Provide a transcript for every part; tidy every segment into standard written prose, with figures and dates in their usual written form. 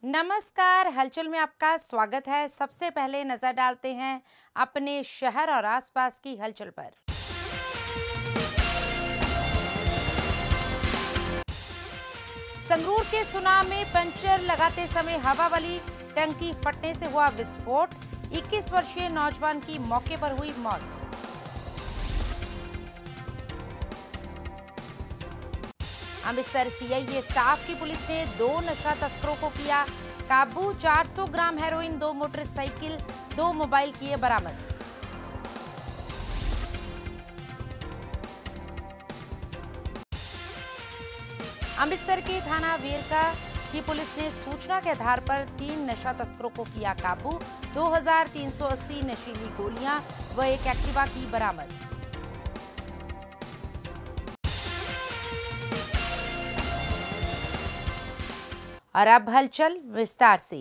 नमस्कार, हलचल में आपका स्वागत है। सबसे पहले नजर डालते हैं अपने शहर और आसपास की हलचल पर। संगरूर के सुनाम में पंचर लगाते समय हवा वाली टंकी फटने से हुआ विस्फोट। 21 वर्षीय नौजवान की मौके पर हुई मौत। अमृतसर सीआईए स्टाफ की पुलिस ने 2 नशा तस्करों को किया काबू। 400 ग्राम हेरोइन, 2 मोटरसाइकिल, 2 मोबाइल किए बरामद। अमृतसर के थाना वेरका की पुलिस ने सूचना के आधार पर 3 नशा तस्करों को किया काबू। 2380 नशीली गोलियां व एक एक्टिवा की बरामद। और अब हलचल विस्तार से।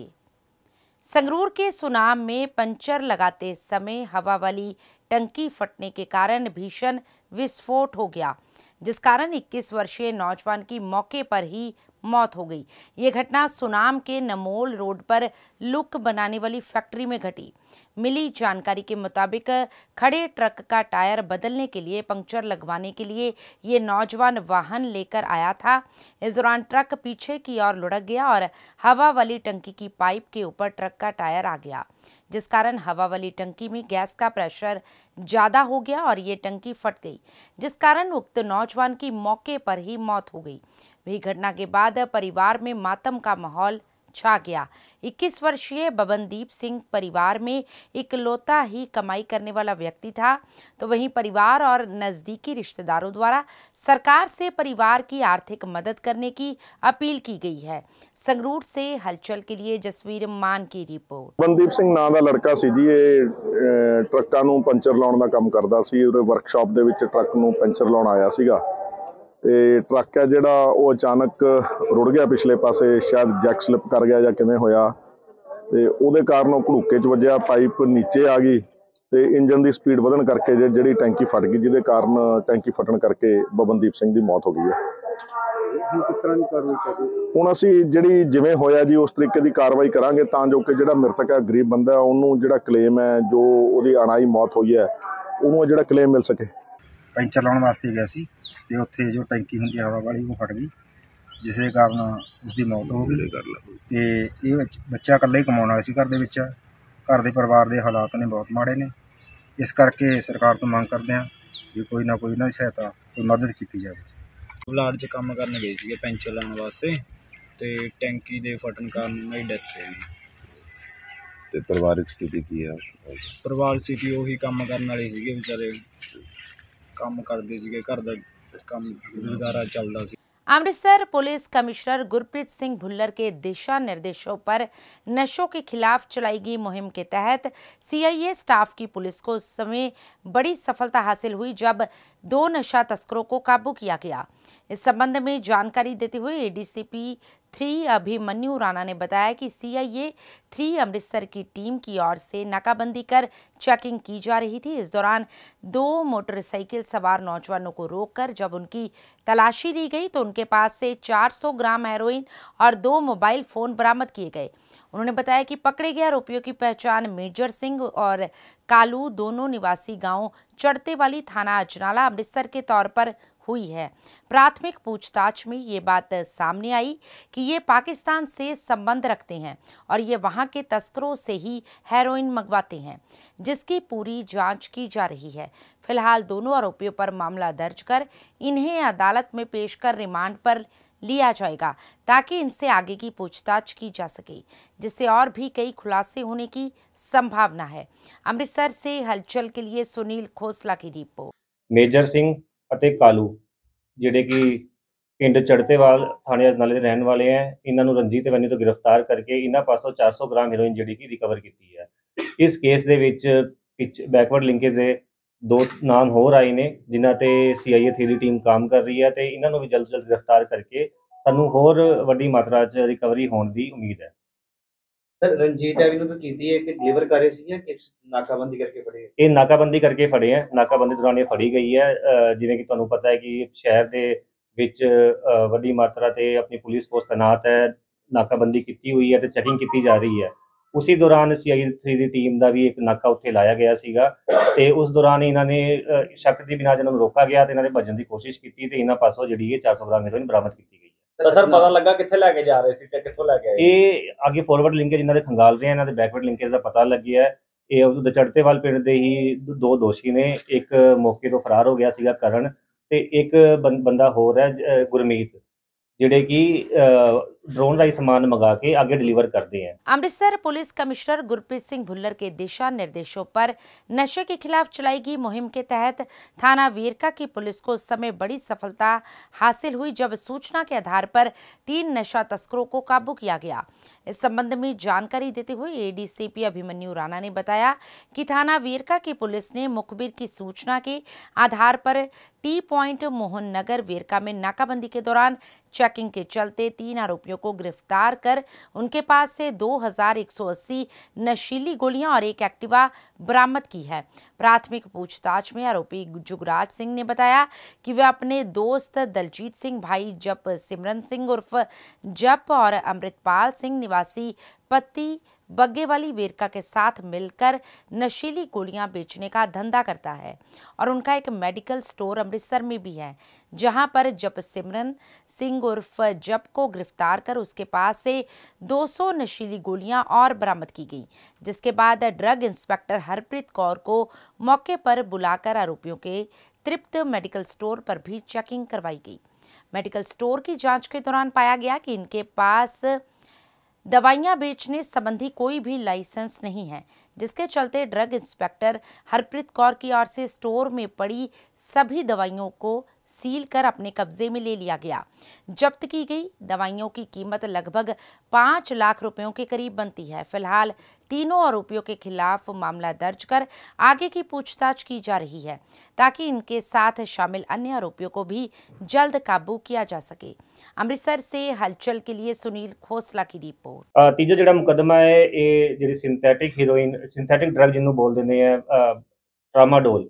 संगरूर के सुनाम में पंचर लगाते समय हवा वाली टंकी फटने के कारण भीषण विस्फोट हो गया, जिस कारण 21 वर्षीय नौजवान की मौके पर ही मौत हो गई। ये घटना सुनाम के नमोल रोड पर लुक बनाने वाली फैक्ट्री में घटी। मिली जानकारी के मुताबिक खड़े ट्रक का टायर बदलने के लिए पंक्चर लगवाने के लिए ये नौजवान वाहन लेकर आया था। इस दौरान ट्रक पीछे की ओर लुढ़क गया और हवा वाली टंकी की पाइप के ऊपर ट्रक का टायर आ गया, जिस कारण हवा वाली टंकी में गैस का प्रेशर ज्यादा हो गया और ये टंकी फट गई, जिस कारण उक्त नौजवान की मौके पर ही मौत हो गई। वही घटना के बाद परिवार में मातम का माहौल छा गया। 21 वर्षीय बबनदीप सिंह परिवार में इकलौता ही कमाई करने वाला व्यक्ति था, तो वहीं परिवार और नजदीकी रिश्तेदारों द्वारा सरकार से परिवार की आर्थिक मदद करने की अपील की गई है। संगरूर से हलचल के लिए जसवीर मान की रिपोर्ट। बबनदीप सिंह नाम ਦਾ ਲੜਕਾ ਸੀ ਜੀ। ਇਹ ਟਰੱਕਾਂ ਨੂੰ ਪੰਚਰ ਲਾਉਣ ਦਾ ਕੰਮ ਕਰਦਾ ਸੀ। ਉਹਦੇ ਵਰਕਸ਼ਾਪ ਦੇ ਵਿੱਚ ਟਰੱਕ ਨੂੰ ਪੰਚਰ ਲਾਉਣ ਆਇਆ ਸੀਗਾ ਤੇ ਟਰੱਕ ਹੈ ਜਿਹੜਾ ਉਹ ਅਚਾਨਕ ਰੁੜ ਗਿਆ ਪਿਛਲੇ ਪਾਸੇ। ਸ਼ਾਇਦ ਜੈਕ ਸਲਿੱਪ ਕਰ ਗਿਆ ਜਾਂ ਕਿਵੇਂ ਹੋਇਆ ਤੇ ਉਹਦੇ ਕਾਰਨ ਉਹ ਘੜੂਕੇ 'ਚ ਵੱਜਿਆ, ਪਾਈਪ ਨੀਚੇ ਆ ਗਈ ਤੇ ਇੰਜਨ ਦੀ ਸਪੀਡ ਵਧਣ ਕਰਕੇ ਜਿਹੜੀ ਟੈਂਕੀ ਫਟ ਗਈ, ਜਿਹਦੇ ਕਾਰਨ ਟੈਂਕੀ ਫਟਣ ਕਰਕੇ ਬਬਨਦੀਪ ਸਿੰਘ ਦੀ ਮੌਤ ਹੋ ਗਈ ਹੈ। ਕਿਸ ਤਰ੍ਹਾਂ ਦੀ ਕਾਰਵਾਈ ਕਰਦੇ ਹੁਣ ਅਸੀਂ ਜਿਹੜੀ ਜਿਵੇਂ ਹੋਇਆ ਜੀ ਉਸ ਤਰੀਕੇ ਦੀ ਕਾਰਵਾਈ ਕਰਾਂਗੇ ਤਾਂ ਜੋ ਕਿ ਜਿਹੜਾ ਮ੍ਰਿਤਕ ਹੈ ਗਰੀਬ ਬੰਦਾ ਉਹਨੂੰ ਜਿਹੜਾ ਕਲੇਮ ਹੈ ਜੋ ਉਹਦੀ ਅਣਾਈ ਮੌਤ ਹੋਈ ਹੈ ਉਹਨੂੰ ਜਿਹੜਾ ਕਲੇਮ ਮਿਲ ਸਕੇ। ਪੈਂਚਰ ਲਾਉਣ ਵਾਸਤੇ ਗਿਆ ਸੀ ਤੇ ਉੱਥੇ ਜੋ ਟੈਂਕੀ ਹੁੰਦੀ ਹਵਾ ਵਾਲੀ ਉਹ ਫਟ ਗਈ, ਜਿਸ ਦੇ ਕਾਰਨ ਉਸ ਦੀ ਮੌਤ ਹੋ ਗਈ। ਤੇ ਇਹ ਬੱਚਾ ਇਕੱਲਾ ਹੀ ਕਮਾਉਣ ਵਾਲਾ ਸੀ ਘਰ ਦੇ ਵਿੱਚ। ਘਰ ਦੇ ਪਰਿਵਾਰ ਦੇ ਹਾਲਾਤ ਨੇ ਬਹੁਤ ਮਾੜੇ ਨੇ, ਇਸ ਕਰਕੇ ਸਰਕਾਰ ਤੋਂ ਮੰਗ ਕਰਦੇ ਹਾਂ ਵੀ ਕੋਈ ਨਾ ਕੋਈ ਇਹਨਾਂ ਦੀ ਸਹਾਇਤਾ, ਕੋਈ ਮਦਦ ਕੀਤੀ ਜਾਵੇ। ਬਲਾਡ 'ਚ ਕੰਮ ਕਰਨ ਗਏ ਸੀਗੇ ਪੈਂਚਰ ਲਾਉਣ ਵਾਸਤੇ ਤੇ ਟੈਂਕੀ ਦੇ ਫਟਣ ਕਾਰਨ ਉਹਨਾਂ ਦੀ ਡੈਥ ਹੋ ਗਈ। ਤੇ ਪਰਿਵਾਰਿਕ ਸਥਿਤੀ ਕੀ ਹੈ? ਪਰਿਵਾਰ ਸਥਿਤੀ ਉਹੀ ਕੰਮ ਕਰਨ ਵਾਲੇ ਸੀਗੇ, ਵਿਚਾਰੇ ਕੰਮ ਕਰਦੇ ਸੀਗੇ, ਘਰ ਦਾ ਕੰਮ ਗੁਜ਼ਾਰਾ ਚੱਲਦਾ ਸੀ। अमृतसर पुलिस कमिश्नर गुरप्रीत सिंह भुल्लर के दिशा निर्देशों पर नशों के खिलाफ चलाई गई मुहिम के तहत सीआईए स्टाफ की पुलिस को उस समय बड़ी सफलता हासिल हुई जब 2 नशा तस्करों को काबू किया गया। इस संबंध में जानकारी देते हुए एडीसीपी 3 अभिमन्यु राणा ने बताया कि सीआईए 3 अमृतसर की टीम की ओर से नाकाबंदी कर चेकिंग की जा रही थी। इस दौरान 2 मोटरसाइकिल सवार नौजवानों को रोककर जब उनकी तलाशी ली गई तो उनके पास से 400 ग्राम हेरोइन और 2 मोबाइल फोन बरामद किए गए। उन्होंने बताया कि पकड़े गए आरोपियों की पहचान मेजर सिंह और कालू, दोनों निवासी गांव चढ़ते वाली थाना अजनाला अमृतसर के तौर पर हुई है। प्राथमिक पूछताछ में ये बात सामने आई कि ये पाकिस्तान से संबंध रखते हैं और ये वहां के तस्करों से ही हेरोइन मंगवाते हैं, जिसकी पूरी जांच की जा रही है। फिलहाल दोनों आरोपियों पर मामला दर्ज कर इन्हें अदालत में पेश कर रिमांड पर लिया जाएगा ताकि इनसे आगे की पूछताछ की जा सके, जिससे और भी कई खुलासे होने की संभावना है। अमृतसर से हलचल के लिए सुनील खोसला की रिपोर्ट। मेजर सिंह ਅਤੇ ਕਾਲੂ ਜਿਹੜੇ ਕਿ ਪਿੰਡ ਚੜਤੇਵਾਲ ਥਾਣੇ ਅਜਨਾਲੇ ਦੇ ਰਹਿਣ ਵਾਲੇ ਹੈ, ਇਹਨਾਂ ਨੂੰ ਰਣਜੀਤ ਐਵਨਿਊ ਤੋਂ ਗ੍ਰਿਫਤਾਰ ਕਰਕੇ ਇਹਨਾਂ ਪਾਸੋਂ 400 ਗ੍ਰਾਮ ਹੈਰੋਇਨ ਜਿਹੜੀ ਕਿ ਰਿਕਵਰ ਕੀਤੀ ਹੈ। ਇਸ ਕੇਸ ਦੇ ਵਿੱਚ ਬੈਕਵਰਡ ਲਿੰਕੇਜ ਦੇ 2 ਨਾਮ ਹੋਰ ਆਏ ਨੇ ਜਿਨ੍ਹਾਂ ਤੇ ਸੀਆਈਏ 3 ਦੀ ਟੀਮ ਕੰਮ ਕਰ ਰਹੀ ਹੈ ਤੇ ਇਹਨਾਂ ਨੂੰ ਵੀ ਜਲਦ ਤੋਂ ਜਲਦ ਗ੍ਰਿਫਤਾਰ ਕਰਕੇ ਸਾਨੂੰ ਹੋਰ ਵੱਡੀ ਮਾਤਰਾ 'ਚ ਰਿਕਵਰੀ ਹੋਣ ਦੀ ਉਮੀਦ ਹੈ। सर रंजीत एवेन्यू तो की है कि डिलीवर कर रहे थे या किस नाकाबंदी करके फड़े? ਇਹ ਨਾਕਾਬੰਦੀ ਕਰਕੇ ਫੜੇ ਹੈ। ਨਾਕਾਬੰਦੀ ਦੌਰਾਨ ਇਹ ਫੜੀ ਗਈ ਹੈ। ਜਿਵੇਂ ਕਿ ਤੁਹਾਨੂੰ ਪਤਾ ਹੈ ਕਿ ਸ਼ਹਿਰ ਦੇ ਵਿੱਚ ਵੱਡੀ ਮਾਤਰਾ ਤੇ ਆਪਣੀ ਪੁਲਿਸ ਫੋਰਸ ਤੈਨਾਤ ਹੈ। ਨਾਕਾਬੰਦੀ ਕੀਤੀ ਹੋਈ ਹੈ ਤੇ ਚੈਕਿੰਗ ਕੀਤੀ ਜਾ ਰਹੀ ਹੈ। ਉਸੇ ਦੌਰਾਨ CI3 ਦੀ ਟੀਮ ਦਾ ਵੀ ਇੱਕ ਨਾਕਾ ਉੱਥੇ ਲਾਇਆ ਗਿਆ ਸੀਗਾ ਤੇ ਉਸ ਦੌਰਾਨ ਇਹਨਾਂ ਨੇ ਸ਼ੱਕ ਦੀ ਬਿਨਾਂ ਜਿਹਨਾਂ ਨੂੰ ਰੋਕਾ ਗਿਆ ਤੇ ਇਹਨਾਂ ਨੇ ਭੱਜਣ ਦੀ ਕੋਸ਼ਿਸ਼ ਕੀਤੀ ਤੇ ਇਹਨਾਂ ਪਾਸੋਂ ਜਿਹੜੀ ਇਹ 400 ਗ੍ਰਾਮ ਹੈਰੋਇਨ ਬਰਾਮਦ ਕੀਤੀ ਗਈ ਹੈ। ਤਾਂ ਸਰ ਪਤਾ ਲੱਗਾ ਕਿੱਥੇ ਲੈ ਕੇ ਜਾ ਰਹੇ ਸੀ ਤੇ ਕਿੱਥੋਂ ਲੈ ਕੇ ਆਏ? ਇਹ ਅੱਗੇ ਫਾਰਵਰਡ ਲਿੰਕੇਜ ਇਹਨਾਂ ਦੇ ਖੰਗਾਲ ਰਹੇ, ਇਹਨਾਂ ਦੇ ਬੈਕਵਰਡ ਲਿੰਕੇਜ ਦਾ ਪਤਾ ਲੱਗਿਆ ਹੈ। ਇਹ ਦਚੜਤੇਵਾਲ ਪਿੰਡ ਦੇ ਹੀ ਦੋ ਦੋਸ਼ੀ ਨੇ, ਇੱਕ ਮੌਕੇ ਤੋਂ ਫਰਾਰ ਹੋ ਗਿਆ ਸੀਗਾ ਕਰਨ ਤੇ ਇੱਕ ਬੰਦਾ ਹੋਰ ਹੈ ਗੁਰਮੀਤ, ਜਿਹੜੇ ਕਿ ड्रोन राही सामान मंगा के आगे डिलीवर करते हैं। अमृतसर पुलिस कमिश्नर गुरप्रीत सिंह भुल्लर के दिशा निर्देशों पर नशे के खिलाफ चलाई गई मुहिम के तहत थाना वेरका की पुलिस को उस समय बड़ी सफलता हासिल हुई जब सूचना के आधार पर 3 नशा तस्करों को काबू किया गया। इस संबंध में जानकारी देते हुए ADCP अभिमन्यु राणा ने बताया कि थाना वेरका की पुलिस ने मुखबिर की सूचना के आधार पर टी पॉइंट मोहन नगर वेरका में नाकाबंदी के दौरान चेकिंग के चलते 3 आरोपियों को गिरफ्तार कर उनके पास से 2180 नशीली गोलियां और 1 एक्टिवा बरामद की है। प्राथमिक पूछताछ में आरोपी जुगराज सिंह ने बताया कि वे अपने दोस्त दलजीत सिंह, भाई जप सिमरन सिंह उर्फ जप और अमृतपाल सिंह निवासी पत्ती बग्गेवाली वेरका के साथ मिलकर नशीली गोलियां बेचने का धंधा करता है और उनका एक मेडिकल स्टोर अमृतसर में भी है, जहां पर जप सिमरन सिंह उर्फ जप को गिरफ्तार कर उसके पास से 200 नशीली गोलियां और बरामद की गई, जिसके बाद ड्रग इंस्पेक्टर हरप्रीत कौर को मौके पर बुलाकर आरोपियों के तृप्त मेडिकल स्टोर पर भी चेकिंग करवाई गई। मेडिकल स्टोर की जांच के दौरान पाया गया कि इनके पास दवाइयां बेचने संबंधी कोई भी लाइसेंस नहीं है, जिसके चलते ड्रग इंस्पेक्टर हरप्रीत कौर की ओर से स्टोर में पड़ी सभी दवाइयों को सील कर अपने कब्जे में ले लिया गया। जब्त की गई दवाइयों की कीमत लगभग 5 लाख रुपयों के करीब बनती है। फिलहाल तीनों आरोपियों के खिलाफ मामला दर्ज कर आगे की पूछताछ की जा रही है, ताकि इनके साथ शामिल अन्य आरोपियों को भी जल्द काबू किया जा सके। अमृतसर से हलचल के लिए सुनील खोसला की रिपोर्ट। तीजा जिहड़ा मुकदमा है ये जिहड़ी सिंथेटिक हीरोइन सिंथेटिक ड्रग जिन्हों बोल दिंदे आ ट्रामाडोल,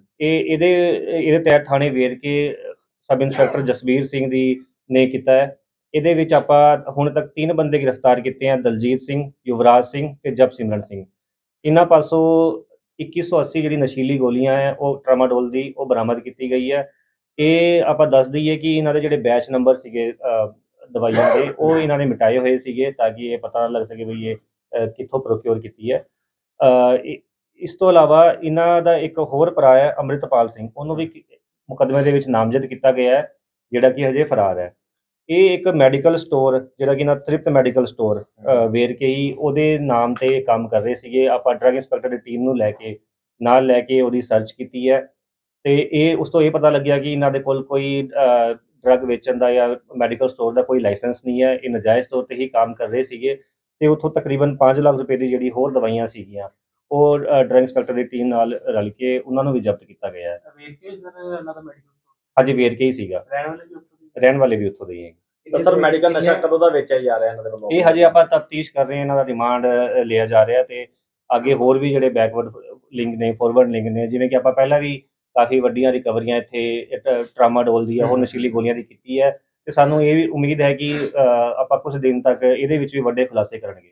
ਇਹਦੇ ਤਹਿਤ ਥਾਣੇ Verka sub inspector Jasbir Singh ਦੀ ਨੇ ਕੀਤਾ ਹੈ। ਇਹਦੇ ਵਿੱਚ ਆਪਾਂ ਹੁਣ ਤੱਕ 3 ਬੰਦੇ ਗ੍ਰਿਫਤਾਰ ਕੀਤੇ ਆ, ਦਲਜੀਤ ਸਿੰਘ, ਯੁਵਰਾਜ ਸਿੰਘ ਤੇ ਜਪ ਸਿਮਰਨ ਸਿੰਘ। ਇਹਨਾਂ ਪਾਸੋਂ 2180 ਜਿਹੜੀ ਨਸ਼ੀਲੀ ਗੋਲੀਆਂ ਹੈ ਉਹ ਟਰਾਮਾਡੋਲ ਦੀ ਉਹ ਬਰਾਮਦ ਕੀਤੀ ਗਈ ਹੈ। ਇਹ ਆਪਾਂ ਦੱਸ ਦਈਏ ਕਿ ਇਹਨਾਂ ਦੇ ਜਿਹੜੇ ਬੈਚ ਨੰਬਰ ਸੀਗੇ ਦਵਾਈਆਂ ਦੇ ਉਹ ਇਹਨਾਂ ਨੇ ਮਿਟਾਏ ਹੋਏ ਸੀਗੇ ਤਾਂ ਕਿ ਇਹ ਪਤਾ ਲੱਗ ਸਕੇ ਵੀ ਇਹ ਕਿੱਥੋਂ ਪ੍ਰੋਕਿਓਰ ਕੀਤੀ ਹੈ। ਇਸ ਤੋਂ ਇਲਾਵਾ ਇਹਨਾਂ ਦਾ ਇੱਕ ਹੋਰ ਭਰਾ ਹੈ ਅੰਮ੍ਰਿਤਪਾਲ ਸਿੰਘ, ਉਹਨੂੰ ਵੀ ਮੁਕੱਦਮੇ ਦੇ ਵਿੱਚ ਨਾਮਜ਼ਦ ਕੀਤਾ ਗਿਆ ਹੈ, ਜਿਹੜਾ ਕਿ ਹਜੇ ਫਰਾਰ ਹੈ। ਇਹ ਇੱਕ ਮੈਡੀਕਲ ਸਟੋਰ ਜਿਹੜਾ ਕਿ ਨਾ ਤ੍ਰਿਪਤ ਮੈਡੀਕਲ ਸਟੋਰ ਵੇਰ ਕੇ ਹੀ ਉਹਦੇ ਨਾਮ ਤੇ ਕੰਮ ਕਰ ਰਹੇ ਸੀਗੇ। ਆਪਾਂ ਡਰੱਗ ਇੰਸਪੈਕਟਰ ਦੀ ਟੀਮ ਨੂੰ ਨਾਲ ਲੈ ਕੇ ਉਹਦੀ ਸਰਚ ਕੀਤੀ ਹੈ ਤੇ ਇਹ ਉਸ ਤੋਂ ਇਹ ਪਤਾ ਲੱਗਿਆ ਕਿ ਇਹਨਾਂ ਦੇ ਕੋਲ ਕੋਈ ਡਰੱਗ ਵੇਚਣ ਦਾ ਜਾਂ ਮੈਡੀਕਲ ਸਟੋਰ ਦਾ ਕੋਈ ਲਾਇਸੈਂਸ ਨਹੀਂ ਹੈ। ਇਹ ਨਜਾਇਜ਼ ਤੌਰ ਤੇ ਹੀ ਕੰਮ ਕਰ ਰਹੇ ਸੀਗੇ ਤੇ ਉੱਥੋਂ ਤਕਰੀਬਨ 5 ਲੱਖ ਰੁਪਏ ਦੀ ਜਿਹੜੀ ਹੋਰ ਦਵਾਈਆਂ ਸੀਗੀਆਂ ਉਹ ਡਰੱਗ ਇੰਸਪੈਕਟਰ ਦੀ ਟੀਮ ਨਾਲ ਰਲ ਕੇ ਉਹਨਾਂ ਨੂੰ ਵੀ ਜ਼ਬਤ ਕੀਤਾ ਗਿਆ ਹੈ। ਹਾਂਜੀ, ਵੇਰ ਕੇ ਹੀ ਸੀਗਾ, ਰਹਿਣ ਵਾਲੇ ਵੀ ਉੱਥੋਂ ਦੇ ਹੀ ਹੈ। ਤਾਂ ਸਰ ਮੈਡੀਕਲ ਨਸ਼ਾ ਕਦੋਂ ਦਾ ਵੇਚਿਆ ਜਾ ਰਿਹਾ ਇਹਨਾਂ ਦੇ ਵੱਲੋਂ? ਇਹ ਹਜੇ ਆਪਾਂ ਤਫਤੀਸ਼ ਕਰ ਰਹੇ ਹਾਂ, ਇਹਨਾਂ ਦਾ ਰਿਮਾਂਡ ਲਿਆ ਜਾ ਰਿਹਾ ਤੇ ਅੱਗੇ ਹੋਰ ਵੀ ਜਿਹੜੇ ਬੈਕਵਰਡ ਲਿੰਕ ਨੇ, ਫਾਰਵਰਡ ਲਿੰਕ ਨੇ, ਜਿਵੇਂ ਕਿ ਆਪਾਂ ਪਹਿਲਾਂ ਵੀ ਕਾਫੀ ਵੱਡੀਆਂ ਰਿਕਵਰੀਆਂ ਇੱਥੇ ਟਰਾਮਾਡੋਲ ਦੀ ਹੋਰ ਨਸ਼ੀਲੀ ਗੋਲੀਆਂ ਦੀ ਕੀਤੀ ਹੈ ਤੇ ਸਾਨੂੰ ਇਹ ਵੀ ਉਮੀਦ ਹੈ ਕਿ ਆਪਾਂ ਕੁਝ ਦਿਨ ਤੱਕ ਇਹਦੇ ਵਿੱਚ ਵੀ ਵੱਡੇ ਖੁਲਾਸੇ ਕਰਨਗੇ।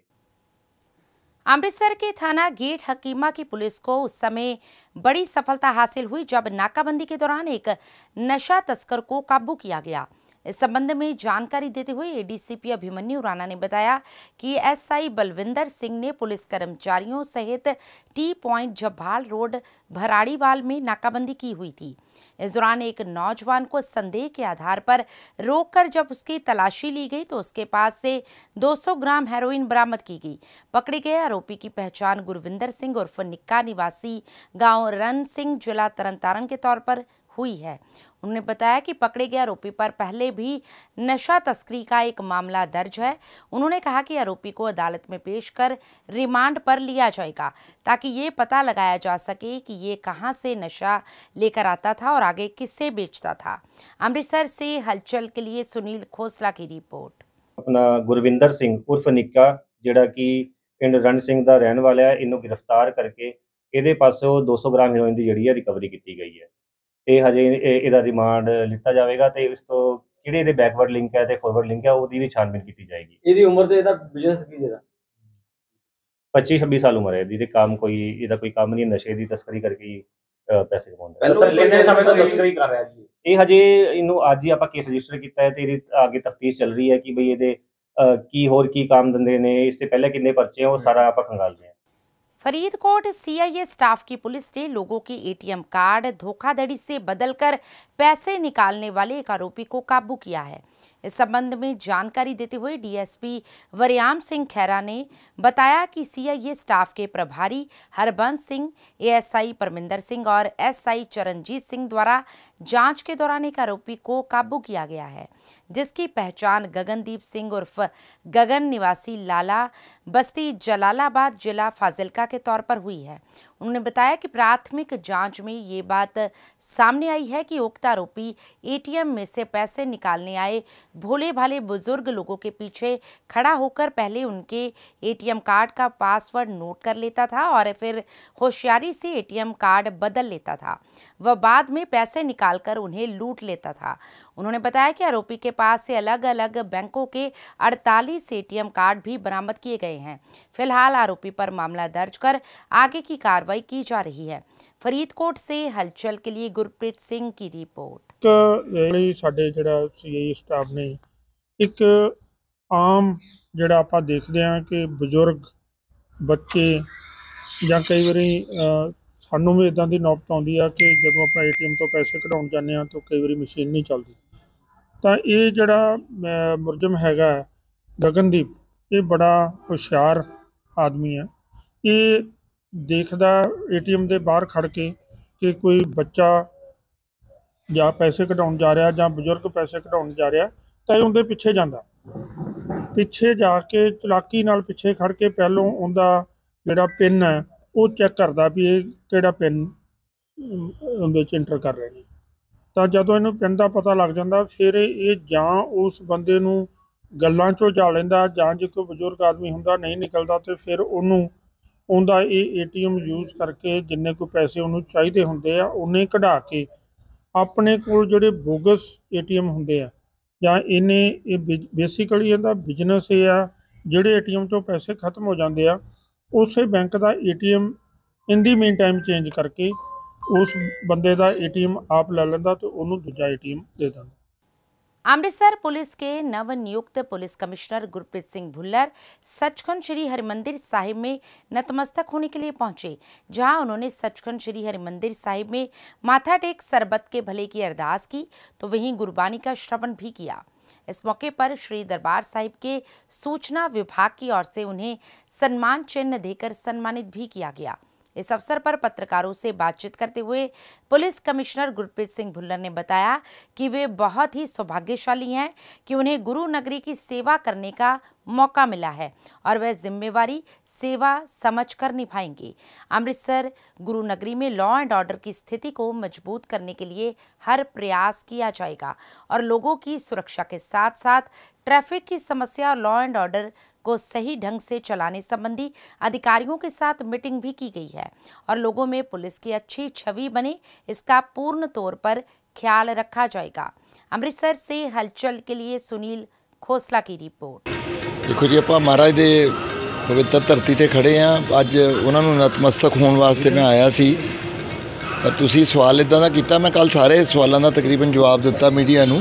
अमृतसर के थाना गेट हकीमा की पुलिस को उस समय बड़ी सफलता हासिल हुई जब नाकाबंदी के दौरान एक नशा तस्कर को काबू किया गया। इस संबंध में जानकारी देते हुए ADCP अभिमन्यु राणा ने बताया कि SI बलविंदर सिंह ने पुलिस कर्मचारियों सहित टी पॉइंट झब्बाल रोड भराड़ीवाल में नाकाबंदी की हुई थी। इस दौरान एक नौजवान को संदेह के आधार पर रोककर जब उसकी तलाशी ली गई तो उसके पास से 200 ग्राम हेरोइन बरामद की गई। पकड़े गए आरोपी की पहचान गुरविंदर सिंह उर्फ निक्का निवासी गांव रन सिंह जिला तरनतारन के तौर पर हुई है। उन्होंने बताया कि पकड़े गए आरोपी पर पहले भी नशा तस्करी का एक मामला दर्ज है। उन्होंने कहा कि आरोपी को अदालत में पेश कर रिमांड पर लिया जाएगा ताकि ये पता लगाया जा सके कि ये कहां से नशा लेकर आता था और आगे किससे बेचता था। अमृतसर से हलचल के लिए सुनील खोसला की रिपोर्ट। अपना गुरविंदर सिंह उर्फ निक्का ਜਿਹੜਾ ਕਿ ਪਿੰਡ ਰਨ ਸਿੰਘ ਦਾ ਰਹਿਣ ਵਾਲਾ ਹੈ, ਇਹਨੂੰ ਗ੍ਰਿਫਤਾਰ ਕਰਕੇ ਇਹਦੇ ਪਾਸੋਂ 200 ਗ੍ਰਾਮ ਹੀਰੋਇਨ ਦੀ ਜਿਹੜੀ ਹੈ ਰਿਕਵਰੀ ਕੀਤੀ ਗਈ ਹੈ ਤੇ ਹਜੇ ਇਹਦਾ ਰਿਮਾਂਡ ਲਿੱਤਾ ਜਾਵੇਗਾ ਤੇ ਇਸ ਤੋਂ ਜਿਹੜੇ ਇਹਦੇ ਬੈਕਵਰਡ ਲਿੰਕ ਹੈ ਤੇ ਫਾਰਵਰਡ ਲਿੰਕ ਹੈ ਉਹਦੀ ਵੀ ਛਾਣਬੀਨ ਕੀਤੀ ਜਾਏਗੀ। ਇਹਦੀ ਉਮਰ ਤੇ ਇਹਦਾ ਬਿਜ਼ਨਸ ਕੀ ਜਿਹੜਾ 25-26 ਸਾਲ ਉਮਰ ਹੈ ਇਹਦੀ ਤੇ ਕੰਮ ਕੋਈ ਇਹਦਾ ਕੋਈ ਕੰਮ ਨਹੀਂ, ਨਸ਼ੇ ਦੀ ਤਸਕਰੀ ਕਰਕੇ ਹੀ ਪੈਸੇ ਕਮਾਉਂਦਾ ਹੈ। ਸਰ ਕਿੰਨੇ ਸਮੇਂ ਤੋਂ ਤਸਕਰੀ ਕਰ ਰਿਹਾ ਜੀ ਇਹ ਹਜੇ ਇਹਨੂੰ ਅੱਜ ਹੀ ਆਪਾਂ ਕੇਸ ਰਜਿਸਟਰ ਕੀਤਾ ਹੈ ਤੇ ਇਹਦੀ ਅੱਗੇ ਤਫਤੀਸ਼ ਚੱਲ ਰਹੀ ਹੈ ਕਿ ਬਈ ਇਹਦੇ ਕੀ ਹੋਰ ਕੀ ਕੰਮ ਦਿੰਦੇ ਨੇ, ਇਸ ਤੋਂ ਪਹਿਲੇ कितने पर्चे हैं वो सारा आप खंगाल रहे हैं। फरीदकोट सीआईए स्टाफ की पुलिस ने लोगों के एटीएम कार्ड धोखाधड़ी से बदलकर पैसे निकालने वाले एक आरोपी को काबू किया है। इस संबंध में जानकारी देते हुए डीएसपी वरियाम सिंह खैरा ने बताया कि सीआईए स्टाफ के प्रभारी हरबंस सिंह, एएसआई परमिंदर सिंह और एसआई चरणजीत सिंह द्वारा जांच के दौरान एक आरोपी को काबू किया गया है, जिसकी पहचान गगनदीप सिंह उर्फ गगन निवासी लाला बस्ती जलालाबाद जिला फाजिलका के तौर पर हुई है। उन्होंने बताया कि प्राथमिक जांच में ये बात सामने आई है कि उक्त आरोपी एटीएम में से पैसे निकालने आए भोले भाले बुजुर्ग लोगों के पीछे खड़ा होकर पहले उनके एटीएम कार्ड का पासवर्ड नोट कर लेता था और फिर होशियारी से एटीएम कार्ड बदल लेता था। वह बाद में पैसे निकालकर उन्हें लूट लेता था। उन्होंने बताया कि आरोपी के पास से अलग अलग बैंकों के 48 एटीएम कार्ड भी बरामद किए गए हैं। फिलहाल आरोपी पर मामला दर्ज कर आगे की कार्रवाई की जा रही है। फरीदकोट से हलचल के लिए गुरप्रीत सिंह की रिपोर्ट। साडे जिहड़ा सीआईए स्टाफ ने एक आम जिहड़ा आपां देखदे हां कि बजुर्ग बच्चे जां कई वारी सानूं भी इदां दी नौबत आउंदी आ कि जदों आपां एटीएम तो पैसे कढाउण जांदे हां तो कई वारी मशीन नहीं चलदी, तां ये जिहड़ा मुलजम हैगा गगनदीप, ये बड़ा हुशियार आदमी है। ये देखदा एटीएम दे बाहर खड़ के कि कोई बच्चा ਜਾਂ ਪੈਸੇ ਕਢਾਉਣ ਜਾ ਰਿਹਾ ਜਾਂ ਬਜ਼ੁਰਗ ਪੈਸੇ ਕਢਾਉਣ ਜਾ ਰਿਹਾ ਤਾਂ ਇਹ ਉਹਦੇ ਪਿੱਛੇ ਜਾਂਦਾ, ਪਿੱਛੇ ਜਾ ਕੇ ਚਲਾਕੀ ਨਾਲ ਪਿੱਛੇ ਖੜ ਕੇ ਪਹਿਲੋਂ ਉਹਦਾ ਜਿਹੜਾ ਪਿੰਨ ਹੈ ਉਹ ਚੈੱਕ ਕਰਦਾ ਵੀ ਇਹ ਕਿਹੜਾ ਪਿੰਨ ਉਹਦੇ 'ਚ ਇੰਟਰ ਕਰ ਰਹੇ ਨੇ। ਤਾਂ ਜਦੋਂ ਇਹਨੂੰ ਪਿੰਨ ਦਾ ਪਤਾ ਲੱਗ ਜਾਂਦਾ ਫਿਰ ਇਹ ਜਾਂ ਉਸ ਬੰਦੇ ਨੂੰ ਗੱਲਾਂ 'ਚੋਂ ਜਾ ਲੈਂਦਾ ਜਾਂ ਜੇ ਕੋਈ ਬਜ਼ੁਰਗ ਆਦਮੀ ਹੁੰਦਾ ਨਹੀਂ ਨਿਕਲਦਾ ਤੇ ਫਿਰ ਉਹਨੂੰ ਉਹਦਾ ਇਹ ਏਟੀਐਮ ਯੂਜ਼ ਕਰਕੇ ਜਿੰਨੇ ਕੋਈ ਪੈਸੇ ਉਹਨੂੰ ਚਾਹੀਦੇ ਹੁੰਦੇ ਆ ਉਹਨੇ ਕਢਾ ਕੇ ਆਪਣੇ ਕੋਲ ਜਿਹੜੇ ਬੋਗਸ ਏਟੀਐਮ ਹੁੰਦੇ ਆ ਜਾਂ ਇਹਨੇ ਇਹ ਬੇਸਿਕਲੀ ਇਹਦਾ ਬਿਜ਼ਨਸ ਇਹ ਆ ਜਿਹੜੇ ਏਟੀਐਮ 'ਚੋਂ ਪੈਸੇ ਖਤਮ ਹੋ ਜਾਂਦੇ ਆ ਉਸੇ ਬੈਂਕ ਦਾ ATM in the meantime change ਕਰਕੇ ਉਸ ਬੰਦੇ ਦਾ ਏਟੀਐਮ ਆਪ ਲੈ ਲੈਂਦਾ ਤੇ ਉਹਨੂੰ ਦੂਜਾ ਏਟੀਐਮ ਦੇ ਦਿੰਦਾ। अमृतसर पुलिस के नवनियुक्त पुलिस कमिश्नर गुरप्रीत सिंह भुल्लर सचखंड श्री हरिमंदिर साहिब में नतमस्तक होने के लिए पहुंचे, जहां उन्होंने सचखंड श्री हरिमंदिर साहिब में माथा टेक सरबत के भले की अरदास की तो वहीं गुरबानी का श्रवण भी किया। इस मौके पर श्री दरबार साहिब के सूचना विभाग की ओर से उन्हें सम्मान चिन्ह देकर सम्मानित भी किया गया। इस अवसर पर पत्रकारों से बातचीत करते हुए पुलिस कमिश्नर गुरप्रीत सिंह भुल्लर ने बताया कि वे बहुत ही सौभाग्यशाली हैं कि उन्हें गुरु नगरी की सेवा करने का मौका मिला है और वह जिम्मेवारी सेवा समझकर निभाएंगे। अमृतसर गुरु नगरी में लॉ एंड ऑर्डर की स्थिति को मजबूत करने के लिए हर प्रयास किया जाएगा और लोगों की सुरक्षा के साथ साथ ट्रैफिक की समस्या और लॉ एंड ऑर्डर को सही ढंग से चलाने संबंधी अधिकारियों के साथ मीटिंग भी की गई है और लोगों में पुलिस की अच्छी छवि बने इसका पूर्ण तौर पर ख्याल रखा जाएगा। अमृतसर से हलचल के लिए सुनील खोसला की रिपोर्ट। देखो जी, ਆਪਾਂ ਮਹਾਰਾਜ ਦੇ ਪਵਿੱਤਰ ਧਰਤੀ ਤੇ ਖੜੇ ਆ। ਅੱਜ ਉਹਨਾਂ ਨੂੰ ਨਤਮਸਤਕ ਹੋਣ ਵਾਸਤੇ ਮੈਂ ਆਇਆ ਸੀ, ਪਰ ਤੁਸੀਂ ਸਵਾਲ ਇਦਾਂ ਦਾ ਕੀਤਾ, ਮੈਂ ਕੱਲ ਸਾਰੇ ਸਵਾਲਾਂ ਦਾ ਤਕਰੀਬਨ ਜਵਾਬ ਦਿੱਤਾ ਮੀਡੀਆ ਨੂੰ।